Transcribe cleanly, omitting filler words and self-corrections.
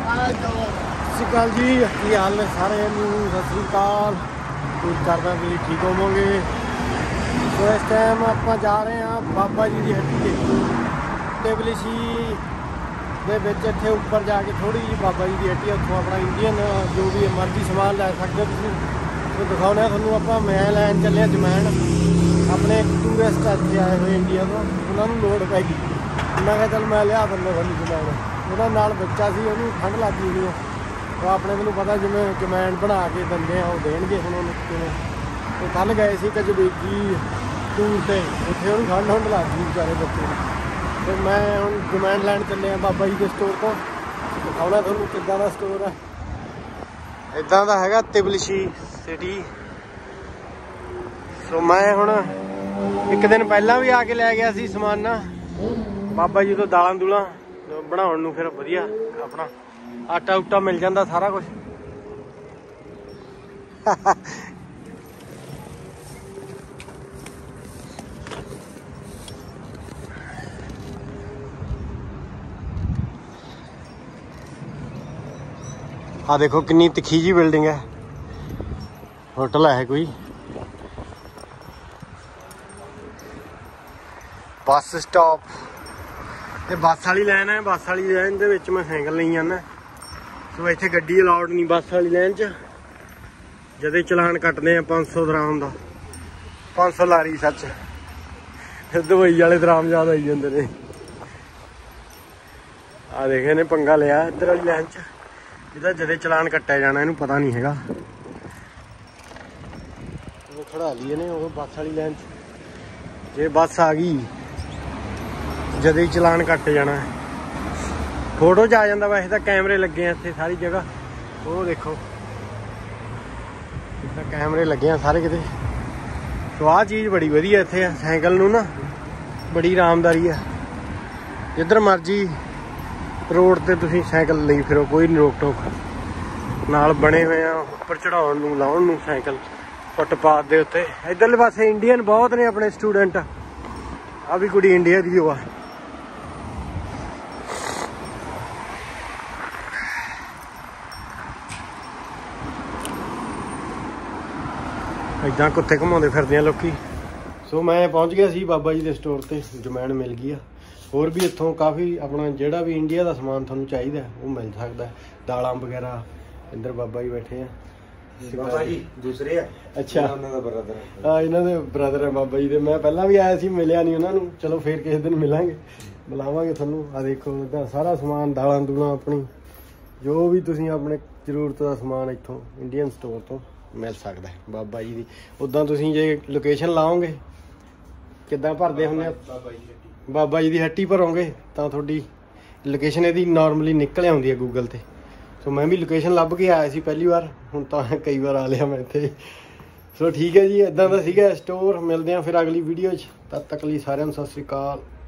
ਸਤਿ ਸ਼੍ਰੀ ਅਕਾਲ ਜੀ, ਕੀ ਹਾਲ ਨੇ ਸਾਰਿਆਂ ਨੂੰ? ਸਤਿ ਸ਼੍ਰੀ ਅਕਾਲ। ਉਮੀਦ ਕਰਦਾ ਤੁਸੀਂ ਠੀਕ ਹੋਵੋਗੇ। ਸੋ ਇਸ ਟਾਈਮ ਆਪਾਂ ਜਾ ਰਹੇ ਹਾਂ ਬਾਬਾ ਜੀ ਦੀ ਹੱਟੀ ਤੇ ਟਿਬਲਿਸੀ ਦੇ ਵਿੱਚ। ਇੱਥੇ ਉੱਪਰ ਜਾ ਕੇ ਥੋੜੀ ਜਿਹੀ ਬਾਬਾ ਜੀ ਦੀ ਹੱਟੀ, ਉੱਥੋਂ ਆਪਣਾ ਇੰਡੀਅਨ ਜੋ ਵੀ ਮਰਜ਼ੀ ਸਮਾਨ ਲੈ ਸਕਦੇ ਹੋ ਤੁਸੀਂ। ਸੋ ਦਿਖਾਉਂਦੇ ਹਾਂ ਤੁਹਾਨੂੰ। ਆਪਾਂ ਮੈਂ ਲੈਣ ਚੱਲੇ ਹਾਂ ਜਮੈਣ। ਆਪਣੇ ਟੂਰਿਸਟ ਇੱਥੇ ਆਏ ਹੋਏ ਇੰਡੀਆ ਤੋਂ, ਉਹਨਾਂ ਨੂੰ ਲੋੜ ਪੈ ਗਈ। ਮੈਂ ਕਿਹਾ ਚੱਲ ਮੈਂ ਲਿਆ ਦਿੰਦਾ ਤੁਹਾਨੂੰ ਜਮੈਣ। ਉਹਦਾ ਨਾਲ ਬੱਚਾ ਸੀ, ਉਹਨੂੰ ਠੰਡ ਲੱਗ ਗਈ ਹੋਣੀ। ਉਹ ਆਪਣੇ ਮੈਨੂੰ ਪਤਾ ਜਿਵੇਂ ਜਮੈਣ ਬਣਾ ਕੇ ਦਿੰਦੇ ਆ ਉਹ ਦੇਣਗੇ ਹੁਣ ਉਹਨੂੰ ਕਿਵੇਂ। ਉਹ ਕੱਲ੍ਹ ਗਏ ਸੀ ਕਜਬੇਗੀ ਟੂਰ 'ਤੇ, ਉੱਥੇ ਉਹਨੂੰ ਠੰਡ ਲੱਗ ਗਈ ਵਿਚਾਰੇ ਬੱਚੇ ਨੂੰ। ਅਤੇ ਮੈਂ ਹੁਣ ਜਮੈਣ ਲੈਣ ਚੱਲੇ ਹਾਂ ਬਾਬਾ ਜੀ ਦੇ ਸਟੋਰ ਤੋਂ। ਦਿਖਾਉਣਾ ਤੁਹਾਨੂੰ ਕਿੱਦਾਂ ਦਾ ਸਟੋਰ ਹੈ। ਇੱਦਾਂ ਦਾ ਹੈਗਾ ਟਿਬਲਿਸੀ ਸਿਟੀ। ਸੋ ਮੈਂ ਹੁਣ ਇੱਕ ਦਿਨ ਪਹਿਲਾਂ ਵੀ ਆ ਕੇ ਲੈ ਗਿਆ ਸੀ ਸਮਾਨ ਨਾ ਬਾਬਾ ਜੀ ਤੋਂ, ਦਾਲਾਂ ਦੂਲਾਂ ਬਣਾਉਣ ਨੂੰ। ਫਿਰ ਵਧੀਆ ਆਪਣਾ ਆਟਾ ਉਟਾ ਮਿਲ ਜਾਂਦਾ, ਸਾਰਾ ਕੁਛ। ਆ ਦੇਖੋ ਕਿੰਨੀ ਤਿੱਖੀ ਜੀ ਬਿਲਡਿੰਗ ਹੈ, ਹੋਟਲ ਹੈ ਕੋਈ। ਬੱਸ ਸਟਾਪ ਤੇ ਬੱਸ ਵਾਲੀ ਲਾਈਨ ਹੈ। ਬੱਸ ਵਾਲੀ ਲਾਈਨ ਦੇ ਵਿੱਚ ਮੈਂ ਸਾਈਕਲ ਲਈ ਜਾਂਦਾ। ਸੋ ਇੱਥੇ ਗੱਡੀ ਅਲਾਉਡ ਨਹੀਂ ਬੱਸ ਵਾਲੀ ਲਾਈਨ 'ਚ। ਜਦੇ ਚਲਾਨ ਕੱਟਦੇ ਆ 500 ਦਰਾਮ ਦਾ। 500 ਲਾਰੀ ਸੱਚ, ਦੁਬਈ ਵਾਲੇ ਦਰਾਮ ਜ਼ਿਆਦਾ ਆਈ ਜਾਂਦੇ ਨੇ। ਆ ਦੇਖੇ ਨੇ ਪੰਗਾ ਲਿਆ ਇੱਧਰ ਵਾਲੀ ਲਾਈਨ 'ਚ। ਇਹਦਾ ਜਦੇ ਚਲਾਨ ਕੱਟਿਆ ਜਾਣਾ, ਇਹਨੂੰ ਪਤਾ ਨਹੀਂ ਹੈਗਾ। ਉਹ ਖੜਾ ਲਈਏ ਨੇ ਉਹ ਬੱਸ ਵਾਲੀ ਲਾਈਨ 'ਚ। ਜੇ ਬੱਸ ਆ ਗਈ ਜਦੇ ਹੀ ਚਲਾਨ ਕੱਟ ਜਾਣਾ। ਫੋਟੋ 'ਚ ਆ ਜਾਂਦਾ। ਵੈਸੇ ਤਾਂ ਕੈਮਰੇ ਲੱਗੇ ਆ ਇੱਥੇ ਸਾਰੀ ਜਗ੍ਹਾ। ਉਹ ਦੇਖੋ ਤਾਂ ਕੈਮਰੇ ਲੱਗੇ ਆ ਸਾਰੇ ਕਿਤੇ। ਸੋ ਆਹ ਚੀਜ਼ ਬੜੀ ਵਧੀਆ ਇੱਥੇ ਆ। ਸਾਈਕਲ ਨੂੰ ਨਾ ਬੜੀ ਆਰਾਮਦਾਰੀ ਆ। ਜਿੱਧਰ ਮਰਜੀ ਰੋਡ ਤੇ ਤੁਸੀਂ ਸਾਈਕਲ ਲਈ ਫਿਰੋ, ਕੋਈ ਨਹੀਂ ਰੋਕ ਟੋਕ। ਨਾਲ ਬਣੇ ਹੋਏ ਆ ਉੱਪਰ ਚੜਾਉਣ ਨੂੰ, ਲਾਉਣ ਨੂੰ ਸਾਈਕਲ ਫੁੱਟਪਾਥ ਦੇ ਉੱਤੇ। ਇੱਧਰਲੇ ਪਾਸੇ ਇੰਡੀਅਨ ਬਹੁਤ ਨੇ ਆਪਣੇ ਸਟੂਡੈਂਟ। ਆ ਵੀ ਕੁੜੀ ਇੰਡੀਆ ਦੀ ਉਹ ਆ। ਇੱਦਾਂ ਕੁੱਤੇ ਘੁਮਾਉਂਦੇ ਫਿਰਦੇ ਆ ਲੋਕੀ। ਸੋ ਮੈਂ ਪਹੁੰਚ ਗਿਆ ਸੀ ਬਾਬਾ ਜੀ ਦੇ ਸਟੋਰ ਤੇ। ਜਮੈਣ ਮਿਲ ਗਈ ਆ। ਹੋਰ ਵੀ ਇੱਥੋਂ ਕਾਫੀ ਆਪਣਾ ਜਿਹੜਾ ਵੀ ਇੰਡੀਆ ਦਾ ਸਮਾਨ ਤੁਹਾਨੂੰ ਚਾਹੀਦਾ ਉਹ ਮਿਲ ਸਕਦਾ। ਦਾਲਾਂ ਵਗੈਰਾ। ਇੱਧਰ ਬਾਬਾ ਜੀ ਬੈਠੇ ਆ। ਬਾਬਾ ਜੀ ਦੂਸਰੇ ਆ। ਅੱਛਾ, ਉਹਨਾਂ ਦਾ ਬ੍ਰਦਰ। ਹਾਂ, ਇਹਨਾਂ ਦੇ ਬ੍ਰਦਰ ਹੈ ਬਾਬਾ ਜੀ ਦੇ। ਮੈਂ ਪਹਿਲਾਂ ਵੀ ਆਇਆ ਸੀ, ਮਿਲਿਆ ਨਹੀਂ ਉਹਨਾਂ ਨੂੰ। ਚਲੋ ਫੇਰ ਕਿਸੇ ਦਿਨ ਮਿਲਾਂਗੇ, ਬੁਲਾਵਾਂਗੇ ਤੁਹਾਨੂੰ। ਆ ਦੇਖੋ ਇੱਦਾਂ ਸਾਰਾ ਸਮਾਨ, ਦਾਲਾਂ ਦੂਲਾਂ ਆਪਣੀ ਜੋ ਵੀ ਤੁਸੀਂ ਆਪਣੇ ਜ਼ਰੂਰਤ ਦਾ ਸਮਾਨ ਇੱਥੋਂ ਇੰਡੀਅਨ ਸਟੋਰ ਤੋਂ ਮਿਲ ਸਕਦਾ ਬਾਬਾ ਜੀ ਦੀ। ਉੱਦਾਂ ਤੁਸੀਂ ਜੇ ਲੋਕੇਸ਼ਨ ਲਾਓਗੇ ਕਿੱਦਾਂ ਭਰਦੇ ਹੁੰਦੇ ਆ, ਬਾਬਾ ਜੀ ਦੀ ਹੱਟੀ ਭਰੋਗੇ ਤਾਂ ਤੁਹਾਡੀ ਲੋਕੇਸ਼ਨ ਇਹਦੀ ਨੋਰਮਲੀ ਨਿਕਲ ਆਉਂਦੀ ਹੈ ਗੂਗਲ 'ਤੇ। ਸੋ ਮੈਂ ਵੀ ਲੋਕੇਸ਼ਨ ਲੱਭ ਕੇ ਆਇਆ ਸੀ ਪਹਿਲੀ ਵਾਰ, ਹੁਣ ਤਾਂ ਕਈ ਵਾਰ ਆ ਲਿਆ ਮੈਂ ਇੱਥੇ। ਸੋ ਠੀਕ ਹੈ ਜੀ, ਇੱਦਾਂ ਦਾ ਸੀਗਾ ਸਟੋਰ। ਮਿਲਦੇ ਹਾਂ ਫਿਰ ਅਗਲੀ ਵੀਡੀਓ 'ਚ। ਤਦ ਤੱਕ ਲਈ ਸਾਰਿਆਂ ਨੂੰ ਸਤਿ ਸ਼੍ਰੀ ਅਕਾਲ।